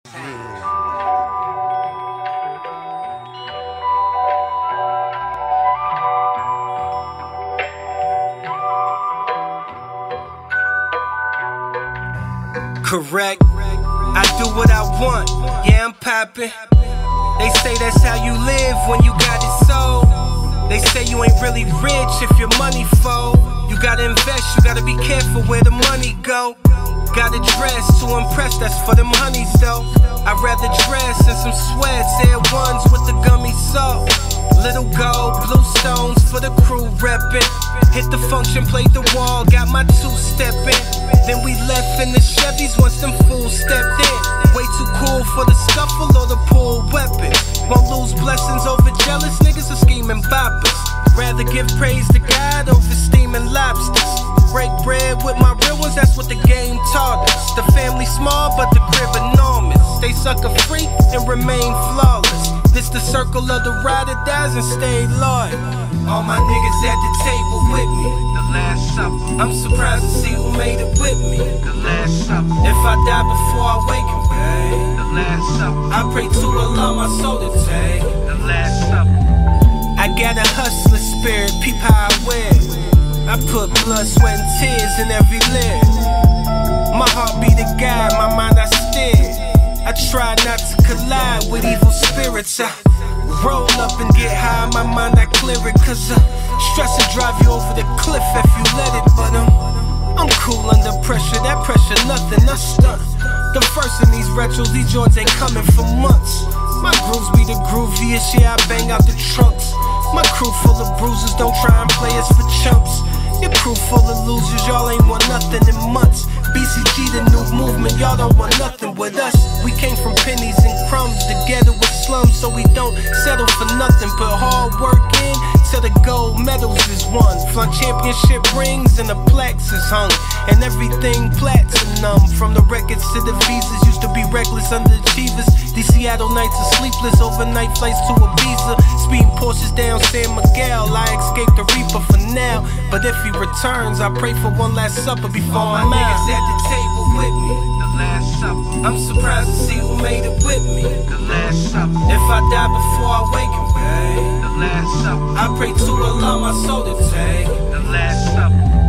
Correct, I do what I want, yeah I'm poppin'. They say that's how you live when you got it sold. They say you ain't really rich if your money fold. You gotta invest, you gotta be careful where the money go. Gotta dress to impress, that's for them honeys though. I'd rather dress in some sweats, Air Ones with the gummy sole. Little gold, blue stones for the crew reppin'. Hit the function, played the wall, got my two-step in. Then we left in the Chevys once them fools stepped in. Way too cool for the scuffle or the pull weapon. Won't lose blessings over jealous niggas or scheming boppers. Rather give praise to God over steaming lobsters. Break bread with my real ones, that's what the game taught us. The family small, but the crib enormous. Stay sucker free and remain flawless. This the circle of the ride or dies and stay loyal. All my niggas at the table with me. The Last Supper. I'm surprised to see who made it with me. The Last Supper. If I die before I wake him, babe. The Last Supper. I pray to Allah my soul to take. The Last Supper. I got a hustler spirit, peep how I wear. I put blood, sweat, and tears in every lyric. My heart be the guide, my mind I steer. I try not to collide with evil spirits. I roll up and get high, my mind I clear it. Cause stress will drive you over the cliff if you let it. But I'm cool under pressure, that pressure nothing, I stunt. The first in these retros, these joints ain't coming for months. My grooves be the grooviest, yeah I bang out the trunks. My crew full of bruises, don't try and play us for chumps. Your crew full of losers, y'all ain't won nothing in months. BCG the new movement, y'all don't want nothing with us. We came from pennies and crumbs, together with slums, so we don't settle for nothing. Put hard work in, till the gold medals is won. Flung championship rings and the plaques is hung. And everything platinum, from the records to the visas. Used to be reckless underachievers. These Seattle nights are sleepless, overnight flights to Ibiza. Speeding Porsches down San Miguel, I escaped the Reaper for now. But if he returns, I pray for one last supper before my niggas at the table with me. The Last Supper. I'm surprised to see who made it with me. The Last Supper. If I die before I wake him, babe. The Last Supper. I pray to Allah my soul to take. The Last Supper.